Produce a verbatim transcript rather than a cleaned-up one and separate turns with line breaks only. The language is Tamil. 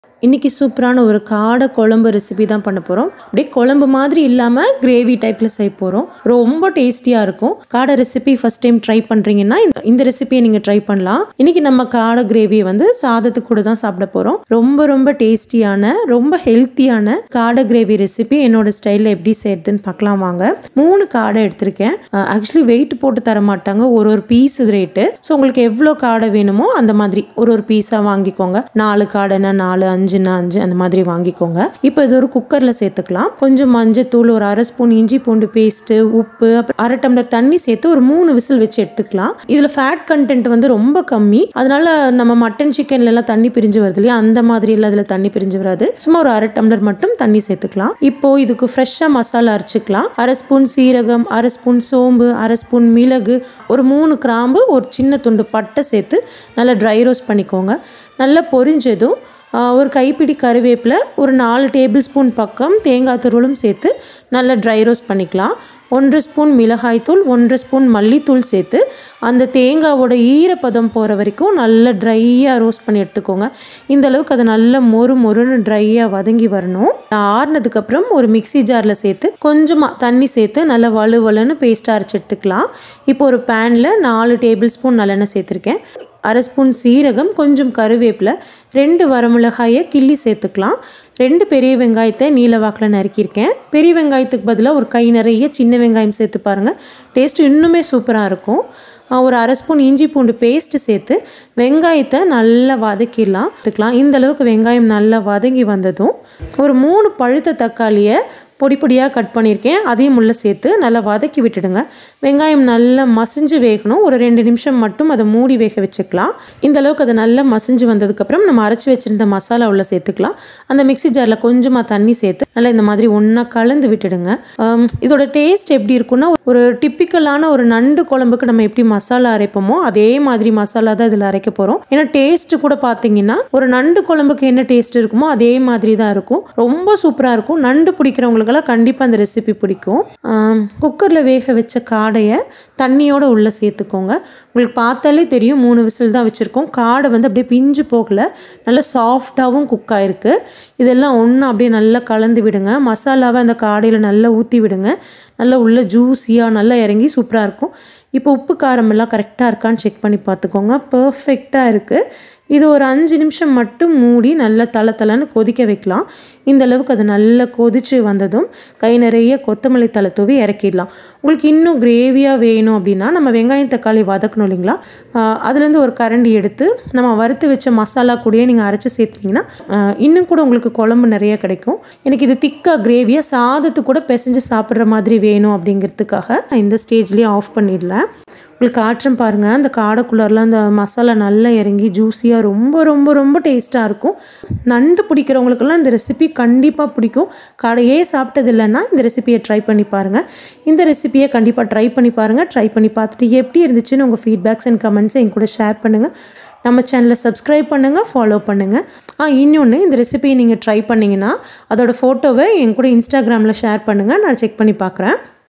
இன்னைக்கு சூப்பரான ஒரு காடை குழம்பு ரெசிபி தான் பண்ண போகிறோம். அப்படியே குழம்பு மாதிரி இல்லாமல் கிரேவி டைப்பில் செய்ய போகிறோம். ரொம்ப டேஸ்டியாக இருக்கும். காடை ரெசிபி ஃபஸ்ட் டைம் ட்ரை பண்ணுறீங்கன்னா இந்த ரெசிபியை நீங்கள் ட்ரை பண்ணலாம். இன்னைக்கு நம்ம காடை கிரேவியை வந்து சாதத்துக்கு கூட தான் சாப்பிட போகிறோம். ரொம்ப ரொம்ப டேஸ்டியான ரொம்ப ஹெல்த்தியான காடை கிரேவி ரெசிபி என்னோட ஸ்டைலில் எப்படி செய்யறதுன்னு பார்க்கலாம் வாங்க. மூணு காடை எடுத்திருக்கேன். ஆக்சுவலி வெயிட் போட்டு தர மாட்டாங்க, ஒரு ஒரு பீஸ் ரேட்டு. ஸோ உங்களுக்கு எவ்வளோ காடை வேணுமோ அந்த மாதிரி ஒரு ஒரு பீஸாக வாங்கிக்கோங்க. நாலு காடைனா நாலு, அஞ்சு அஞ்சு அந்த மாதிரி வாங்கிக்கோங்க. இப்போ இது ஒரு குக்கர்ல சேர்த்துக்கலாம். கொஞ்சம் மஞ்சத்தூள், ஒரு அரை ஸ்பூன் இஞ்சி பூண்டு பேஸ்ட், உப்பு, அரை டம்ளர் தண்ணி சேர்த்து ஒரு மூணு விசில் வச்சு எடுத்துக்கலாம். இதுல ஃபேட் கண்டென்ட் வந்து ரொம்ப கம்மி. அதனால நம்ம மட்டன் சிக்கன்ல எல்லாம் தண்ணி பிரிஞ்சு வருது இல்லையா, அந்த மாதிரி எல்லாம் இதுல தண்ணி பிரிஞ்சு வராது. சும்மா ஒரு அரை டம்ளர் மட்டும் தண்ணி சேர்த்துக்கலாம். இப்போ இதுக்கு ஃப்ரெஷ்ஷா மசாலா அரைச்சிக்கலாம். அரை ஸ்பூன் சீரகம், அரை ஸ்பூன் சோம்பு, அரை ஸ்பூன் மிளகு, ஒரு மூணு கிராம்பு, ஒரு சின்ன துண்டு பட்டை சேர்த்து நல்லா ட்ரை ரோஸ்ட் பண்ணிக்கோங்க. நல்லா பொரிஞ்சதும் ஒரு கைப்பிடி கருவேப்பிலை, ஒரு நாலு டேபிள் ஸ்பூன் பக்கம் தேங்காய் துருவலும் சேர்த்து நல்லா ட்ரை ரோஸ்ட் பண்ணிக்கலாம். ஒன்றரை ஸ்பூன் மிளகாய்த்தூள், ஒன்றரை ஸ்பூன் மல்லித்தூள் சேர்த்து அந்த தேங்காவோட ஈரப்பதம் போகிற வரைக்கும் நல்லா ட்ரையாக ரோஸ்ட் பண்ணி எடுத்துக்கோங்க. இந்த அளவுக்கு அதை நல்லா மொறு மொறுன்னு ட்ரையாக வதங்கி வரணும். ஆறுனதுக்கப்புறம் ஒரு மிக்சி ஜாரில் சேர்த்து கொஞ்சமாக தண்ணி சேர்த்து நல்லா வலு வலுன்னு பேஸ்ட்டாக அரைச்சி எடுத்துக்கலாம். இப்போ ஒரு பேனில் நாலு டேபிள் ஸ்பூன் நல்லெண்ணெய் சேர்த்துருக்கேன். அரை ஸ்பூன் சீரகம், கொஞ்சம் கருவேப்பிலை, ரெண்டு வரமிளகாயை கிள்ளி சேர்த்துக்கலாம். ரெண்டு பெரிய வெங்காயத்தை நீல வாக்கில் நறுக்கியிருக்கேன். பெரிய வெங்காயத்துக்கு பதிலாக ஒரு கை நிறைய சின்ன வெங்காயம் சேர்த்து பாருங்கள், டேஸ்ட்டு இன்னுமே சூப்பராக இருக்கும். ஒரு அரை ஸ்பூன் இஞ்சி பூண்டு பேஸ்ட்டு சேர்த்து வெங்காயத்தை நல்லா வதக்கிடலாம் எடுத்துக்கலாம். இந்த அளவுக்கு வெங்காயம் நல்லா வதங்கி வந்ததும் ஒரு மூணு பழுத்த தக்காளியை பொடி பொடியாக கட் பண்ணியிருக்கேன், அதையும் உள்ள சேர்த்து நல்லா வதக்கி விட்டுடுங்க. வெங்காயம் நல்லா மசிஞ்சு வேகணும். ஒரு ரெண்டு நிமிஷம் மட்டும் அதை மூடி வேக வச்சுக்கலாம். இந்த அளவுக்கு அதை நல்லா மசிஞ்சு வந்ததுக்கப்புறம் நம்ம அரைச்சி வச்சுருந்த மசாலா உள்ள சேர்த்துக்கலாம். அந்த மிக்சி ஜாரில் கொஞ்சமாக தண்ணி சேர்த்து நல்லா இந்த மாதிரி ஒன்றா கலந்து விட்டுடுங்க. இதோட டேஸ்ட் எப்படி இருக்குன்னா, ஒரு டிப்பிக்கலான ஒரு நண்டு குழம்புக்கு நம்ம எப்படி மசாலா அரைப்போமோ அதே மாதிரி மசாலா தான் இதில் அரைக்க போகிறோம். ஏன்னா டேஸ்ட்டு கூட பார்த்தீங்கன்னா ஒரு நண்டு குழம்புக்கு என்ன டேஸ்ட் இருக்குமோ அதே மாதிரி தான் இருக்கும். ரொம்ப சூப்பராக இருக்கும். நண்டு பிடிக்கிறவங்களுக்கு கண்டிப்பாக அந்த ரெசிபி பிடிக்கும். குக்கரில் வேக வச்ச காடையை தண்ணியோட உள்ளே சேர்த்துக்கோங்க. உங்களுக்கு பார்த்தாலே தெரியும், மூணு விசில் தான் வச்சுருக்கோம். காடை வந்து அப்படியே பிஞ்சு போகலை, நல்லா சாஃப்டாகவும் குக் ஆகிருக்கு. இதெல்லாம் ஒன்று அப்படியே நல்லா கலந்து விடுங்க. மசாலாவை அந்த காடையில் நல்லா ஊற்றி விடுங்க. நல்லா உள்ள ஜூஸியாக நல்லா இறங்கி சூப்பராக இருக்கும். இப்போ உப்பு காரம் எல்லாம் கரெக்டாக இருக்கான்னு செக் பண்ணி பார்த்துக்கோங்க. பர்ஃபெக்டாக இருக்குது. இது ஒரு அஞ்சு நிமிஷம் மட்டும் மூடி நல்லா தலை தலைன்னு கொதிக்க வைக்கலாம். இந்த அளவுக்கு அது நல்லா கொதிச்சு வந்ததும் கை நிறைய கொத்தமல்லி தலை தூவி இறக்கிடலாம். உங்களுக்கு இன்னும் கிரேவியாக வேணும் அப்படின்னா நம்ம வெங்காயம் தக்காளி வதக்கணும் இல்லைங்களா, அதுலேருந்து ஒரு கரண்டி எடுத்து நம்ம வறுத்து வச்ச மசாலா கூடயே நீங்கள் அரைச்சி சேர்த்துட்டிங்கன்னா இன்னும் கூட உங்களுக்கு குழம்பு நிறைய கிடைக்கும். எனக்கு இது திக்காக கிரேவியாக சாதத்து கூட பிசைஞ்சு சாப்பிட்ற மாதிரி வேணும் அப்படிங்கிறதுக்காக இந்த ஸ்டேஜ்லேயே ஆஃப் பண்ணிடலாம். உங்களுக்கு காட்டுறேன் பாருங்கள், அந்த காடைக்குள்ளரெலாம் அந்த மசாலா நல்லா இறங்கி ஜூஸியாக ரொம்ப ரொம்ப ரொம்ப டேஸ்ட்டாக இருக்கும். நண்டு பிடிக்கிறவங்களுக்கெல்லாம் இந்த ரெசிபி கண்டிப்பாக பிடிக்கும். காடையே சாப்பிட்டது இல்லைன்னா இந்த ரெசிபியை ட்ரை பண்ணி பாருங்கள். இந்த ரெசிபியை கண்டிப்பாக ட்ரை பண்ணி பாருங்கள். ட்ரை பண்ணி பார்த்துட்டு எப்படி இருந்துச்சுன்னு உங்கள் ஃபீட்பேக்ஸ் அண்ட் கமெண்ட்ஸை என் கூட ஷேர் பண்ணுங்கள். நம்ம சேனலை சப்ஸ்கிரைப் பண்ணுங்கள், ஃபாலோ பண்ணுங்கள். ஆ இன்னொன்று, இந்த ரெசிபியை நீங்கள் ட்ரை பண்ணிங்கன்னா அதோடய ஃபோட்டோவை என் கூட இன்ஸ்டாகிராமில் ஷேர் பண்ணுங்கள், நான் செக் பண்ணி பார்க்குறேன்.